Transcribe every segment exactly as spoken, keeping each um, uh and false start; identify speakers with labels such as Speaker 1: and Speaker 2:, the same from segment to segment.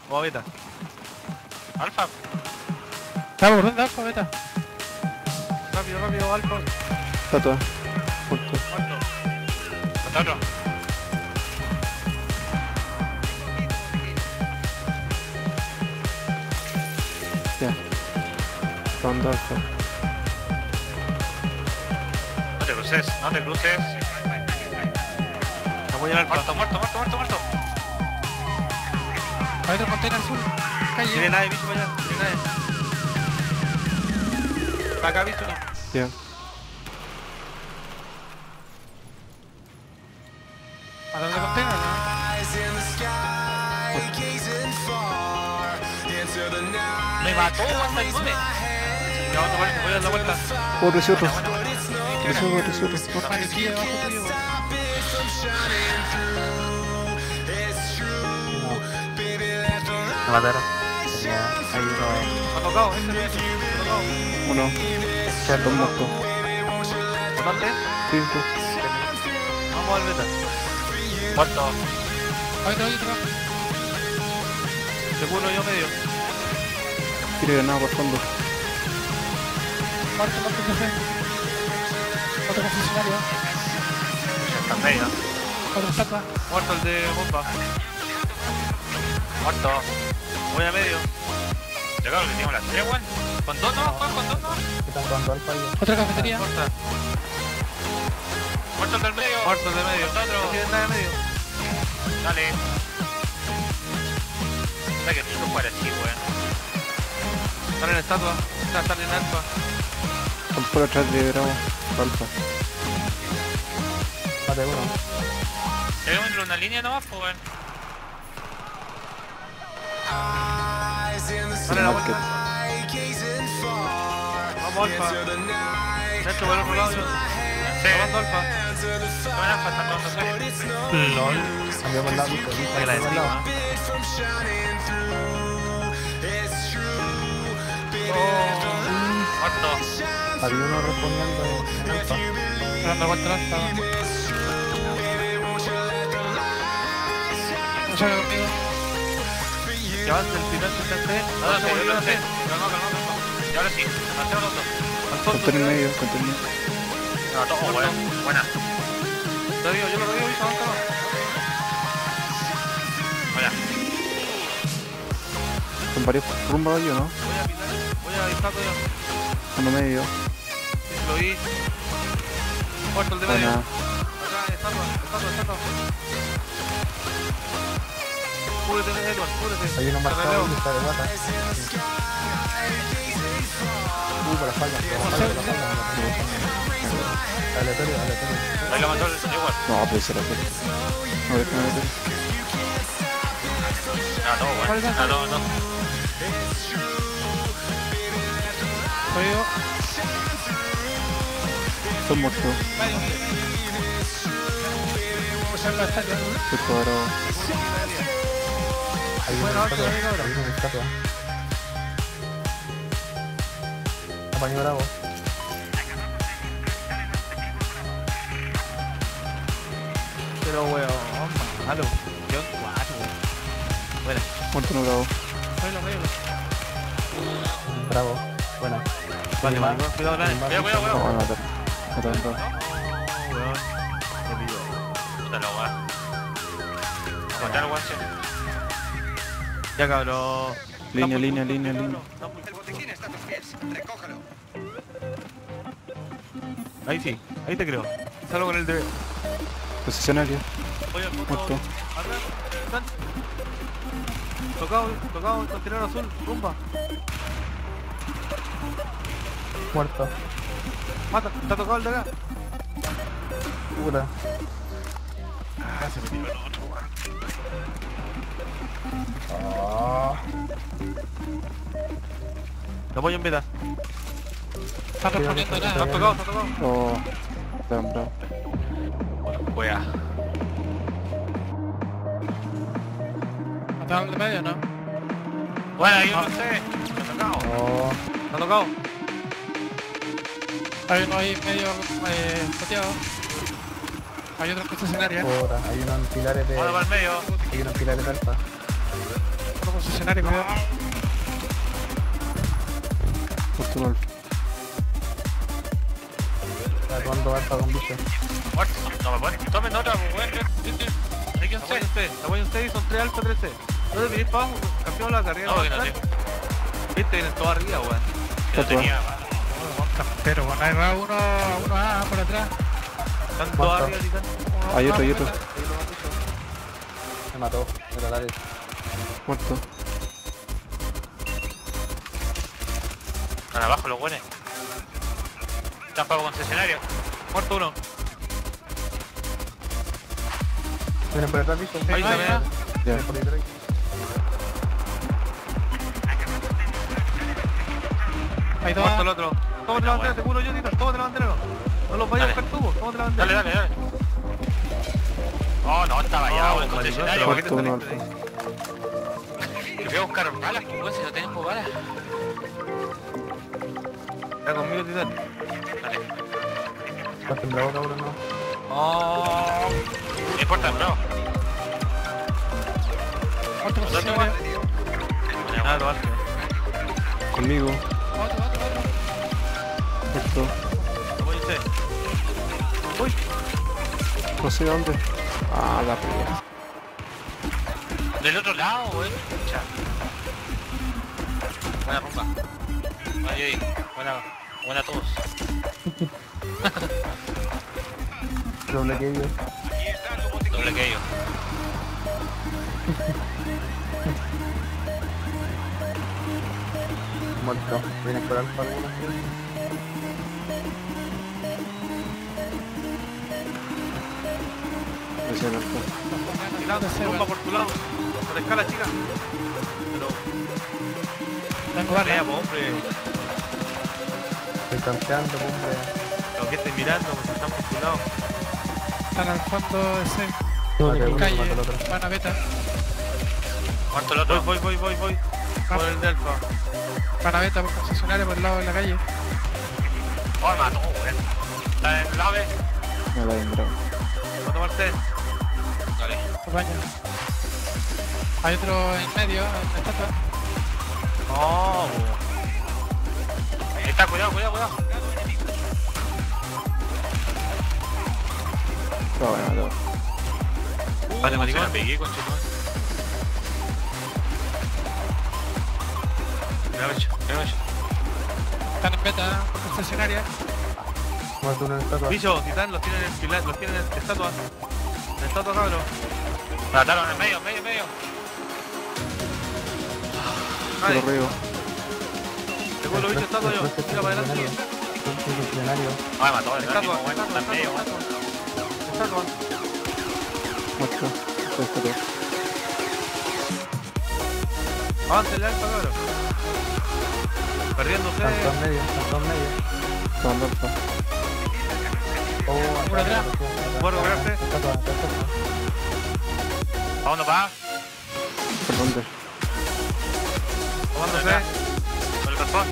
Speaker 1: O beta. Alfa.
Speaker 2: Estamos por dónde, alfa, beta.
Speaker 1: Rápido, rápido, alfa.
Speaker 3: Estatua. Muerto.
Speaker 1: Muerto. Mata otro.
Speaker 3: Ya. Ronda alfa.
Speaker 1: No te cruces, no te cruces. Apoya al alfa. Muerto, muerto, muerto, muerto, muerto.
Speaker 2: Hay otro container azul. Calle.
Speaker 1: Tiene nadie, bicho para allá. Tiene nadie. Para acá, bicho.
Speaker 3: Ya.
Speaker 2: ¿A dónde container? ¿No?
Speaker 1: Me mató hasta el nueve. Ya vamos a tomar, voy a dar la vuelta.
Speaker 3: Otro, sí, otro. Otro, sí, otro, sí, otro.
Speaker 2: Vale, aquí abajo tuyo.
Speaker 4: Me mataron. Tenía ahí uno.
Speaker 1: Me ha tocado, este bicho. Me ha tocado.
Speaker 3: Uno. Dos muertos.
Speaker 1: ¿Mataste?
Speaker 3: Sí, dos.
Speaker 1: Vamos al beta. Muerto.
Speaker 2: Hay otro, hay otro.
Speaker 1: Seguro yo medio.
Speaker 3: Tire granada por fondo.
Speaker 2: Muerto, muerto, C C. Otro concesionario.
Speaker 1: Está en medio.
Speaker 2: Otra estatua.
Speaker 1: Muerto el de bomba. Muerto. Voy a medio. Yo creo que tenemos las tres, weón. Con dos no, weón, con dos no.
Speaker 4: ¿Qué están jugando alfa ahí?
Speaker 2: Otra cafetería.
Speaker 1: Muerta. Muerto el del medio. Muerto el del medio. Otro. No tiene nada de medio. Dale. Mira que tú para así, weón. Sale en la estatua. Está, sale en alfa.
Speaker 3: Están por atrás de Bravo. Alfa.
Speaker 4: Mate uno.
Speaker 1: Tenemos entre una línea nomás, pues, weón. Sale la vuelta. Vamos alfa. Dentro por el otro lado. Tomando alfa. Toman alfa, están tomando serio. LOL.
Speaker 4: Cambió por lado, listo, listo.
Speaker 1: Ahí la
Speaker 4: Cambió por lado.
Speaker 1: Muerto.
Speaker 4: Había uno respondiendo en alfa.
Speaker 2: Dando vuelta al alfa. No salga conmigo.
Speaker 1: Ya vas del final del tercer. No, no, no, no, no, no. Y ahora sí, hacemos los dos. Al fondo.
Speaker 3: Container medio, container.
Speaker 1: No, todo, weón. Buena. Lo digo, yo lo digo, hijo, avanza. Vaya.
Speaker 3: Son varios rumba ahí, ¿o no?
Speaker 1: Voy a pilar, voy a avisar todo.
Speaker 3: Uno medio.
Speaker 1: Lo vi. Muerto el de medio.
Speaker 3: Buena.
Speaker 1: Acá, estatua, estatua, estatua. Cúbrete, Edward, cúbrete.
Speaker 4: Hay uno
Speaker 1: Te
Speaker 4: marcado
Speaker 1: releo.
Speaker 4: que está de guata. Sí. Uh, por la espalda, por la espalda, por la espalda. Aleatorio, aleatorio.
Speaker 1: Ahí lo mató el Edward.
Speaker 3: No, pero se la puede. No, déjame meter.
Speaker 1: No, no, weón. No, no, no.
Speaker 2: Soy yo.
Speaker 3: Son muertos.
Speaker 2: Usar la estatua.
Speaker 3: Esto ahora.
Speaker 4: Hay
Speaker 2: Bueno,
Speaker 4: una
Speaker 2: ahora
Speaker 4: estatua,
Speaker 2: te digo ahora.
Speaker 4: hay una estatua. Apaño bravo.
Speaker 1: Pero, weón, malo. Yo, cuatro, weón. Buena.
Speaker 3: Muerto no bravo.
Speaker 2: Soy lo medio.
Speaker 4: Bravo. Buena.
Speaker 1: Vale,
Speaker 4: Más.
Speaker 1: vale, cuidado, Lane.
Speaker 4: Más.
Speaker 1: Cuidado, cuidado,
Speaker 3: No,
Speaker 1: cuidado.
Speaker 3: van a matar. Mataron dos.
Speaker 1: No, weón. Te pido. Puta la weá. A matar, weón, sí. Ya, cabrón.
Speaker 3: Línea, línea, línea, línea.
Speaker 5: El botiquín está a tus pies. Recógelo.
Speaker 1: Ahí sí, ahí te creo. Salgo con el de...
Speaker 3: Posicionario.
Speaker 1: Voy al fondo.
Speaker 3: Muerto.
Speaker 1: Atrás, atrás. Tocado, tocado, contenedor azul, rumba.
Speaker 4: Muerto.
Speaker 1: Mata, está tocado el de acá.
Speaker 4: Pura.
Speaker 1: Ah, se metió el otro, weón.
Speaker 4: Ah.
Speaker 1: Lo apoyo en beta.
Speaker 2: Están respondiendo
Speaker 1: Está
Speaker 2: nada.
Speaker 1: tocado, está tocado.
Speaker 3: Oh. Estaban bravos.
Speaker 1: Wea.
Speaker 2: ¿Mataron el de medio, no?
Speaker 1: Bueno, yo no sé. Está tocado.
Speaker 4: Oh.
Speaker 1: Está tocado.
Speaker 2: Hay uno ahí medio eh, pateado. Hay otro concesionario.
Speaker 4: Pura. Hay unos pilares de.
Speaker 1: Vamos para el medio.
Speaker 4: Hay unos pilares de alfa.
Speaker 2: Uno Otro concesionario, cuidado.
Speaker 3: Justo un alfa.
Speaker 4: Está tomando alfa con bicho.
Speaker 1: Muerto. No me ponen. Tomen nota, pues weón. Hay que
Speaker 6: Apoyen
Speaker 1: usted.
Speaker 6: usted, apoyen usted y son tres alfa, tres C. No te mirís para abajo, campeón la carrera.
Speaker 1: No, que no tengo.
Speaker 6: Viste, vienen todos arriba, weón.
Speaker 1: No tenía.
Speaker 2: Pero bueno, hay ra- uno, uno A por atrás.
Speaker 6: Están todos
Speaker 4: Muerto.
Speaker 6: arriba, titán.
Speaker 2: Uno
Speaker 3: Hay
Speaker 2: A
Speaker 3: otro, hay
Speaker 2: por
Speaker 3: otro.
Speaker 2: atrás.
Speaker 4: Me mató. Pero dale.
Speaker 3: Muerto.
Speaker 1: Están abajo los buenos. Están para concesionario.
Speaker 6: Muerto uno.
Speaker 4: Vienen por detrás, bicho.
Speaker 2: Sí,
Speaker 6: Ahí
Speaker 2: no,
Speaker 6: también.
Speaker 2: ya.
Speaker 3: Ya.
Speaker 4: Vienen por detrás.
Speaker 2: Hay dos
Speaker 6: Muerto
Speaker 2: A.
Speaker 6: el otro. Tómate la bandera, te curo yo, titán. Tómate la bandera, no. No los vayas a
Speaker 1: Dale.
Speaker 6: buscar tú, tómate la bandera.
Speaker 1: Dale, dale, dale. Oh, no, estaba allá,
Speaker 6: No,
Speaker 1: weón, el
Speaker 6: maricón,
Speaker 1: concesionario.
Speaker 6: ¿por qué
Speaker 3: Muerto
Speaker 6: te
Speaker 3: uno
Speaker 6: saliste de
Speaker 3: alfa.
Speaker 1: Que voy a buscar balas, pues weón, si no tenemos balas.
Speaker 6: ahí? Ya conmigo, titán.
Speaker 1: Dale.
Speaker 4: Estás en bravo, cabrón, no.
Speaker 6: Oh.
Speaker 1: No importa, bro.
Speaker 2: Otro concesionario.
Speaker 6: Nada, lo hace.
Speaker 3: Conmigo.
Speaker 2: Otro, otro, otro.
Speaker 3: Muerto.
Speaker 6: Apoyen usted. Uy.
Speaker 3: No sé dónde. Ah, la pelea.
Speaker 1: Del otro lado, weón. Ya. Buena rumba. Buena Jody. Buena, buena a todos.
Speaker 4: Doble que ellos.
Speaker 1: Doble que ellos.
Speaker 4: Muerto. Vienen por alfa algunos.
Speaker 3: Ese era alfa.
Speaker 6: Titán, bomba por tu lado. Por escala, chica. Pero,
Speaker 2: Tengo balas.
Speaker 6: vea, po, hombre.
Speaker 4: Estoy campeando, hombre.
Speaker 6: Lo que estés mirando, porque están por tu lado.
Speaker 2: Están al fondo de ese
Speaker 4: Mate uno,
Speaker 2: calle.
Speaker 4: mate al otro.
Speaker 2: Van a beta.
Speaker 1: Muerto el
Speaker 6: Voy,
Speaker 1: otro.
Speaker 6: voy, voy, voy, voy. Por el Delfa.
Speaker 2: Van a beta por concesionario por el lado de la calle.
Speaker 1: Oh, me mató, weón. Está en el ave.
Speaker 3: Me la vendrá.
Speaker 6: Va a tomarse.
Speaker 1: Dale.
Speaker 2: Apaña. Hay otro en medio, en la estatua.
Speaker 6: No, po.
Speaker 1: Ahí está, cuidado, cuidado, cuidado.
Speaker 3: Ah, bueno, no.
Speaker 6: Vale, maricón.
Speaker 1: Se la pegué, conchetumare. Mira, bicho, mira, bicho.
Speaker 2: Están en beta por concesionaria.
Speaker 4: Muerto uno en estatua.
Speaker 6: Bicho, titán, los tienen en pilar, los tienen en estatua. En estatua, cabrón.
Speaker 1: Mataron en medio, en medio, en medio.
Speaker 3: Te lo
Speaker 6: Ay,
Speaker 3: río.
Speaker 6: seguro bicho, estatua yo. Mira para adelante.
Speaker 4: Funcionario.
Speaker 1: Ah, me mató, el
Speaker 6: Estatua,
Speaker 1: mismo, weón.
Speaker 6: estatua,
Speaker 1: Está en medio,
Speaker 6: estatua,
Speaker 1: weón.
Speaker 6: estatua. Estatua.
Speaker 3: Muerto. Este es otro.
Speaker 6: Avance el alfa, cabrón. Perdiéndose.
Speaker 4: Están todos en medio, están todos en medio.
Speaker 3: Tomando alfa.
Speaker 4: Oh,
Speaker 2: Por atrás.
Speaker 6: Puedo recuperarse.
Speaker 4: Estatua, estatua.
Speaker 1: Vámonos, va.
Speaker 3: ¿Por dónde?
Speaker 6: Tomándose.
Speaker 1: Con el razón.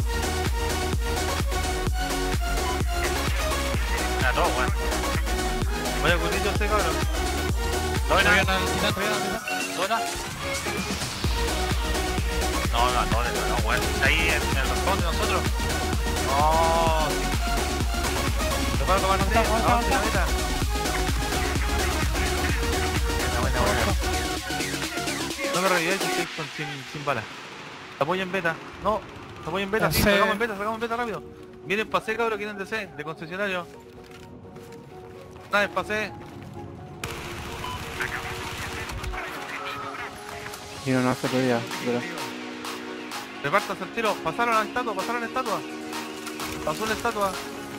Speaker 1: Mira, todo, weón.
Speaker 6: Vaya culito ese, cabrón.
Speaker 1: Dona,
Speaker 2: Subían al titán, subían al titán.
Speaker 1: dona. No, no, no, no, no, weón. Está ahí en el razón de nosotros.
Speaker 6: No. Te puedo tomar nota.
Speaker 2: Aguanta, aguanta,
Speaker 6: Avance la
Speaker 2: aguanta.
Speaker 6: meta. Buena, buena, buena. No me reviváis, estoy con, sin, sin balas. Te apoyo en beta. No, te apoyo en beta. Sí,
Speaker 2: Ya sé.
Speaker 6: sacamos en beta, sacamos en beta rápido. Vienen pase, cabrón, quieren de C, de concesionario. Nada, pase.
Speaker 3: Y no, no hace todavía. Verá.
Speaker 6: Repártase el tiro. Pasaron a la estatua, pasaron a la estatua. Pasó la estatua.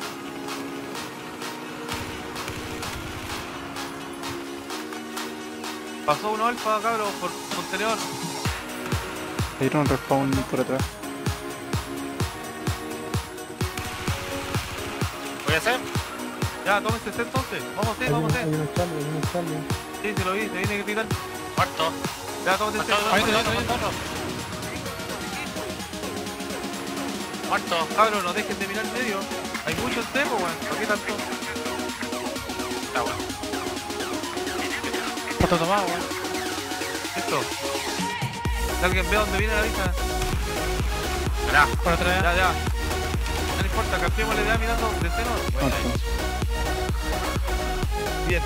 Speaker 6: Pasó uno alfa, cabrón, por posterior.
Speaker 3: Hay un respawn por atrás.
Speaker 1: Voy a hacer.
Speaker 6: Ya, tómense C entonces. Vamos C,
Speaker 4: Hay
Speaker 6: vamos
Speaker 4: uno,
Speaker 6: C.
Speaker 4: hay uno Charlie, hay uno Charlie.
Speaker 6: Sí, se lo vi, se viene que titán.
Speaker 1: Muerto.
Speaker 6: Ya, tómense C.
Speaker 1: Matado,
Speaker 2: Ahí te
Speaker 1: muerto,
Speaker 2: doy,
Speaker 1: muerto,
Speaker 2: doy,
Speaker 1: muerto. Muerto.
Speaker 6: Cabrón, no dejen de mirar en medio. Hay muchos C, po, weón. ¿Por qué tanto?
Speaker 1: Está bueno.
Speaker 2: Está tomado, weón.
Speaker 6: Esto. Alguien ve dónde viene la vista.
Speaker 1: Mirá,
Speaker 2: Por atrás.
Speaker 6: Ya, ya. No importa, cambiémosle de A mirando de seno. Bueno, ahí. Bien.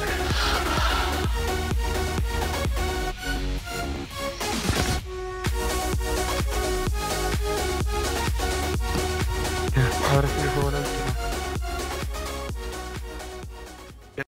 Speaker 4: Ahora sí que juego la última.